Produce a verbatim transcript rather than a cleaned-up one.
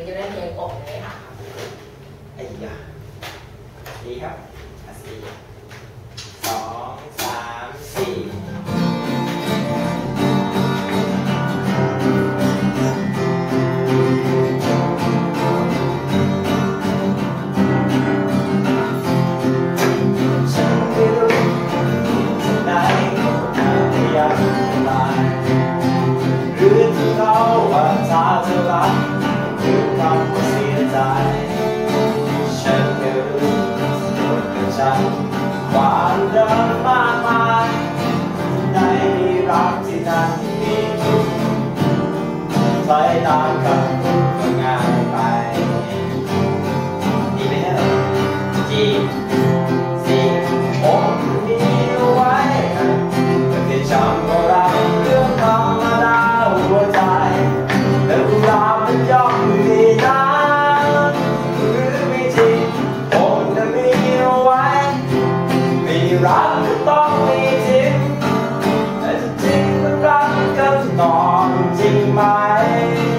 ก็จะได้เพลงอกนี้ค่ะไอ้ยาดีครับสี่สองสามสี่ถ้าเธอรักคือความเสียใจฉันก็รู้ว่าฉันความเดินมากมายในรักที่นั้นมีทุกใช้ตามคำพูดก็ง่ายไปดีไหมเนี่ยจีสี่ผมมีไว้แต่ที่จำว่าเราเรื่องธรรมดาหัวใจแต่เวลามันย่อมมีน้ำหรือไม่จริงผมจะมีเอาไว้มีรักก็ต้องมีจริงแต่จริงมันรักกันนอนจริงไหม